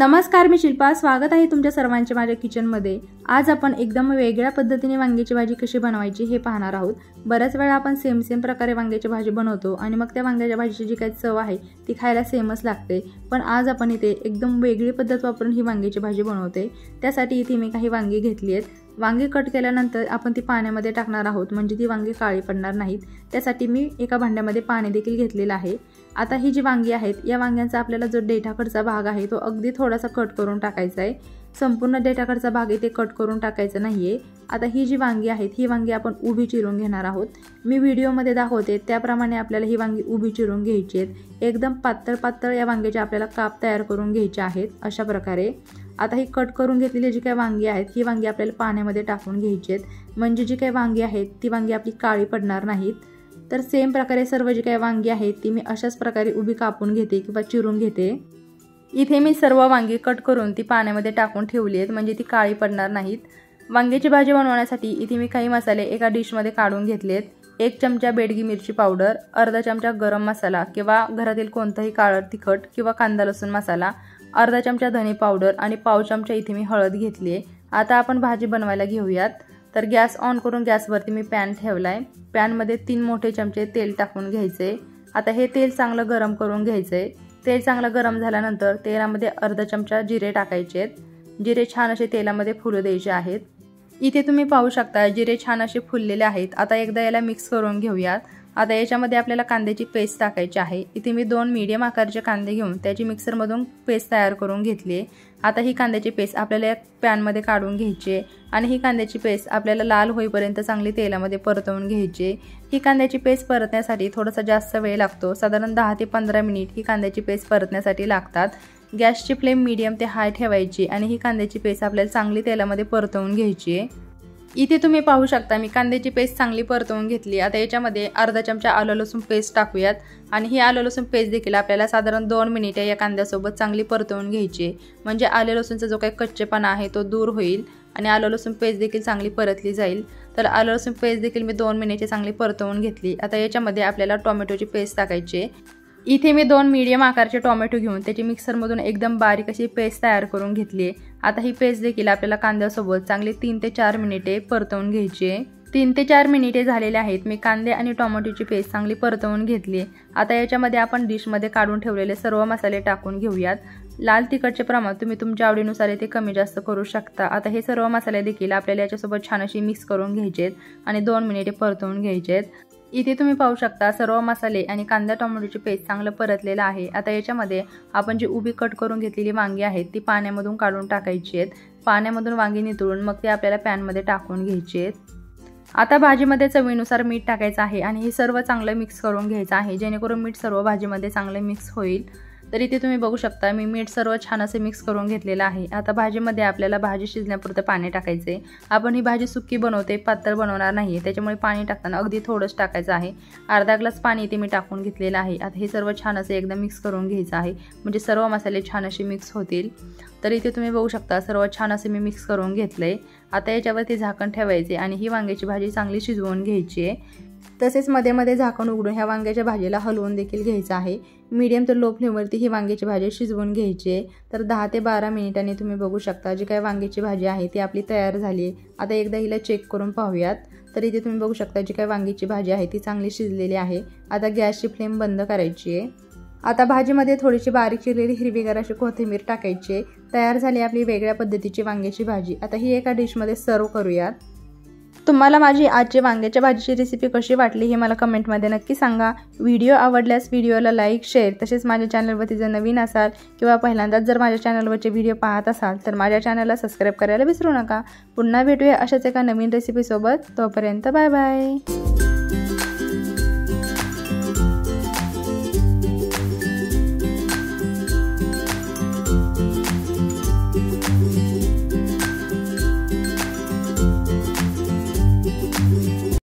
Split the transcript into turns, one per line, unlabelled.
नमस्कार, मी शिल्पा. स्वागत आहे तुमच्या सर्वांचे माझ्या किचनमध्ये. आज आपण एकदम वेगळ्या पद्धतीने वांग्याची भाजी कशी बनवायची हे पाहणार आहोत. बऱ्याच वेळा आपण सेम प्रकारे वांग्याची भाजी बनवतो आणि मग त्या वांग्याच्या भाजीची जी काही चव आहे ती खायला सेमच लागते. पण आज आपण इथे एकदम वेगळी पद्धत वापरून ही वांग्याची भाजी बनवते. त्यासाठी इथे मी काही वांगी घेतली आहेत. वांगी कट केल्यानंतर आपण ती पाण्यामध्ये टाकणार आहोत, म्हणजे ती वांगी काळी पडणार नाहीत. त्यासाठी मी एका भांड्यामध्ये पाणी देखील घेतलेलं आहे. आता ही जी वांगी आहेत, या वांग्यांचा आपल्याला जो देठाकडचा भाग आहे तो अगदी थोडासा कट करून टाकायचा आहे. संपूर्ण देठाकडचा भाग इथे कट करून टाकायचा नाहीये. आता ही जी वांगी आहेत, ही वांगी आपण उभी चिरून घेणार आहोत. मी व्हिडिओमध्ये दाखवते त्याप्रमाणे आपल्याला ही वांगी उभी चिरून घ्यायची आहेत. एकदम पातळ या वांग्याचे आपल्याला काप तयार करून घ्यायचे आहेत अशा प्रकारे. आता ही कट करून घेतलेली जी काही वांगी आहेत, ही वांगी आपल्याला पाण्यामध्ये टाकून घ्यायची आहेत, म्हणजे जी काही वांगी आहेत ती वांगी आपली काळी पडणार नाहीत. तर सेम प्रकारे सर्व जी काही वांगी आहेत ती मी अशाच प्रकारे उभी कापून घेते किंवा चिरून घेते. इथे मी सर्व वांगी कट करून ती पाण्यामध्ये टाकून ठेवली आहेत, म्हणजे ती काळी पडणार नाहीत. वांग्याची भाजी बनवण्यासाठी इथे मी काही मसाले एका डिशमध्ये काढून घेतलेत. 1 चमचा बेडगी मिरची पावडर, अर्धा चमचा गरम मसाला किंवा घरातील कोणताही काळं तिखट किंवा कांदा लसूण मसाला, अर्धा चमचा धने पावडर आणि पाव चमचा इथे मी हळद घेतली आहे. आता आपण भाजी बनवायला घेऊयात. तर गॅस ऑन करून गॅसवरती मी पॅन ठेवलाय. पॅनमध्ये 3 मोठे चमचे तेल टाकून घ्यायचे. आता हे तेल चांगलं गरम करून घ्यायचंय. तेल चांगलं गरम झाल्यानंतर तेलामध्ये अर्धा चमचा जिरे टाकायचे आहेत. जिरे छान असे तेलामध्ये फुलू द्यायचे आहेत. इथे तुम्ही पाहू शकता जिरे छान असे फुललेले आहेत. आता एकदा याला मिक्स करून घेऊयात. आता याच्यामध्ये आपल्याला कांद्याची पेस्ट टाकायची आहे. इथे मी 2 मीडियम आकारचे कांदे घेऊन त्याची मिक्सरमधून पेस्ट तयार करून घेतली आहे. आता ही कांद्याची पेस्ट आपल्याला एक पॅनमध्ये काढून घ्यायची आहे आणि ही कांद्याची पेस्ट आपल्याला लाल होईपर्यंत चांगली तेलामध्ये परतवून घ्यायची. ही कांद्याची पेस्ट परतण्यासाठी थोडासा जास्त वेळ लागतो. साधारण 10 ते 15 मिनिट ही कांद्याची पेस्ट परतण्यासाठी लागतात. गॅसची फ्लेम मीडियम ते हाय ठेवायची आणि ही कांद्याची पेस्ट आपल्याला चांगली तेलामध्ये परतवून घ्यायची आहे. इथे तुम्ही पाहू शकता मी कांद्याची पेस्ट चांगली परतवून घेतली. आता याच्यामध्ये अर्धा चमचा आलं लसूण पेस्ट टाकूयात आणि ही आलं लसूण पेस्ट देखील आपल्याला साधारण 2 मिनिटे या कांद्यासोबत चांगली परतवून घ्यायची, म्हणजे आलं लसूणचा जो काही कच्चेपणा आहे तो दूर होईल आणि आलं लसूण पेस्ट देखील चांगली परतली जाईल. तर आलं लसूण पेस्ट देखील मी 2 मिनिटे चांगली परतवून घेतली. आता याच्यामध्ये आपल्याला टोमॅटोची पेस्ट टाकायची. इथे मी 2 मीडियम आकारचे टोमॅटो घेऊन त्याची मिक्सरमधून एकदम बारीक अशी पेस्ट तयार करून घेतली आहे. आता ही पेस्ट देखील आपल्याला कांद्यासोबत चांगली 3 ते 4 मिनिटे परतवून घ्यायची आहे. 3 ते 4 मिनिटे झालेले आहेत. मी कांदे आणि टोमॅटोची पेस्ट चांगली परतवून घेतली. आता याच्यामध्ये आपण डिशमध्ये काढून ठेवलेले सर्व मसाले टाकून घेऊयात. लाल तिखटचे प्रमाण तुम्ही तुमच्या आवडीनुसार इथे कमी जास्त करू शकता. आता हे सर्व मसाले देखील आपल्याला याच्यासोबत छान अशी मिक्स करून घ्यायचे आणि 2 मिनिटे परतवून घ्यायचे. इथे तुम्ही पाहू शकता सर्व मसाले आणि कांदा टोमॅटोची पेस्ट चांगलं परतलेलं आहे. आता याच्यामध्ये आपण जी उभी कट करून घेतलेली वांगी आहेत ती पाण्यामधून काढून टाकायची आहेत. पाण्यामधून वांगी नितळून मग ते आपल्याला पॅनमध्ये टाकून घ्यायची आहेत. आता भाजीमध्ये चवीनुसार मीठ टाकायचं आहे आणि हे सर्व चांगलं मिक्स करून घ्यायचं आहे, जेणेकरून मीठ सर्व भाजीमध्ये चांगलं मिक्स होईल. तर इथे तुम्ही बघू शकता मी मीठ सर्व छान असे मिक्स करून घेतलेलं आहे. आता भाजीमध्ये आपल्याला भाजी शिजण्यापुरतं पाणी टाकायचे. आपण ही भाजी सुकी बनवते, पातळ बनवणार नाही, त्याच्यामुळे पाणी टाकताना अगदी थोडंच टाकायचं आहे. अर्धा ग्लास पाणी इथे मी टाकून घेतलेलं आहे. आता हे सर्व छान असे एकदम मिक्स करून घ्यायचं आहे, म्हणजे सर्व मसाले छान असे मिक्स होतील. तर इथे तुम्ही बघू शकता सर्व छान असे मी मिक्स करून घेतलंय. आता याच्यावरती झाकण ठेवायचे आणि ही वांग्याची भाजी चांगली शिजवून घ्यायची आहे. तसेच मध्ये मध्ये झाकण उघडून ह्या वांग्याच्या भाजीला हलवून देखील घ्यायचं आहे. मीडियम ते लो फ्लेमवरती ही वांग्याची भाजी शिजवून घ्यायची आहे. तर 10 ते 12 मिनिटांनी तुम्ही बघू शकता जी काही वांग्याची भाजी आहे ती आपली तयार झाली आहे. आता एकदा हिला चेक करून पाहूयात. तर इथे तुम्ही बघू शकता जी काही वांग्याची भाजी आहे ती चांगली शिजलेली आहे. आता गॅसची फ्लेम बंद करायची आहे. आता भाजीमध्ये थोडीशी बारीक चिरलेली हिरवीगार अशी कोथिंबीर टाकायची. तयार झाली आपली वेगळ्या पद्धतीची वांग्याची भाजी. आता ही एका डिशमध्ये सर्व करूयात. तुम्हाला माझी आजची वांग्याच्या भाजीची रेसिपी कशी वाटली हे मला कमेंटमध्ये नक्की सांगा. व्हिडिओ आवडल्यास व्हिडिओला लाईक, शेअर, तसेच माझ्या चॅनलवरती जर नवीन असाल किंवा पहिल्यांदाच जर माझ्या चॅनलवरचे व्हिडिओ पाहत असाल तर माझ्या चॅनलला सबस्क्राईब करायला विसरू नका. पुन्हा भेटूया अशाच एका नवीन रेसिपीसोबत. तोपर्यंत बाय बाय.